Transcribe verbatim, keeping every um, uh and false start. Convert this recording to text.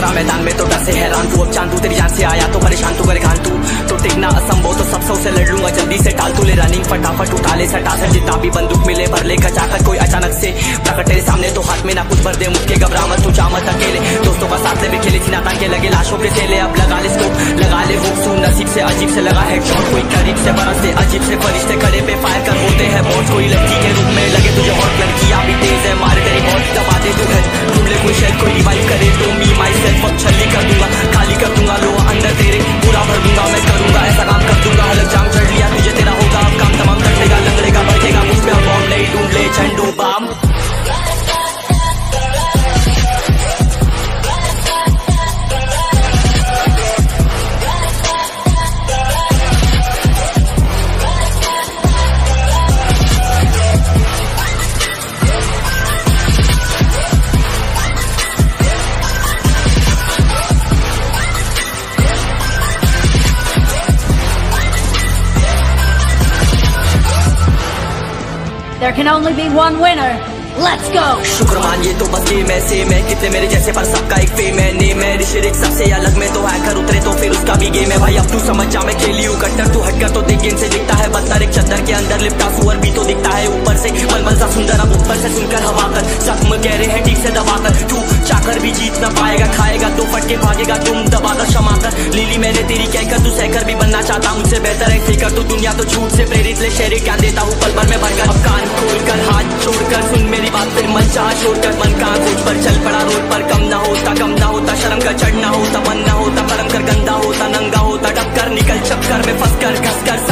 उतरा मैदान में तो डर से हैरान तू, अब चांद तू तेरी जान से आया तो परेशान तू करे खान तू, तो टिकना असंभव तो सब सौ से लड़ लूंगा जल्दी से टाल तू ले रनिंग फटाफट उठा ले सटा से जितना भी बंदूक मिले भर ले कचाकर कोई अचानक से प्रकट तेरे सामने तो हाथ में ना कुछ भर दे मुझके घबरा मत तू जामत अकेले दोस्तों का साथ भी खेली थी नाता के लगे लाशों के सेले अब लगा ले इसको लगा ले हुक सू नसीब से अजीब से लगा है शॉट कोई करीब से बरसते अजीब से फरिश्ते खड़े पे फायर कर होते हैं बहुत कोई लड़की के रूप में लगे तुझे हॉट लड़कियां भी तेज है मारे तेरी बहुत दबा दे तू है ढूंढ ले कोई शेल कोई रिवाइव करे तो मी माई सेल्फ अब छली कर दूंगा खाली कर दूंगा लो अंदर तेरे पूरा भर दूंगा मैं करूंगा ऐसा काम कर दूंगा अलग जाम चढ़ लिया तुझे तेरा होगा अब काम तमाम कर देगा लंगड़ेगा बढ़ेगा मुझ पे अब बॉम्ब नहीं ढूंढ ले Jhandu balm. There can only be one winner. Let's go! शुक्र मानिए तो बस गेम ऐसे मैं कितने मेरे जैसे पर सबका एक फेम है नेम है ऋषिरिक सबसे अलग में तो हैकर उतरे तो फिर उसका भी गेम है भाई अब तू समझ जा मैं खेली हूँ कट्टर तू हटकर तो देख गेम से दिखता है बदतर एक चद्दर के अंदर लिपटा सुअर भी तो दिखता है ऊपर से मलमल सा सुंदर अब ऊपर से सुनकर हवा कर जख्म कह रहे हैं ठीक से दबाकर तू चाकर भी जीत ना पाएगा खाएगा तो फटके भागेगा तुम दबाकर क्षमा कर लीली मैंने तेरी कहकर तू सहकर भी बनना चाहता मुझसे बेहतर है फिकर तू दुनिया तो झूठ से प्रेरित ले शेरे क्या देता हूँ पल भर में भरकर अब कान खोलकर हाथ छोड़कर सुन मेरी बात फिर मन चाह छोड़कर मन का सोच पर चल पड़ा रोड पर कम ना होता कम ना होता शर्म का चढ़ना होता मन ना होता परम कर गंदा होता नंगा होता डब कर निकल चक्कर में फंस कर घस कर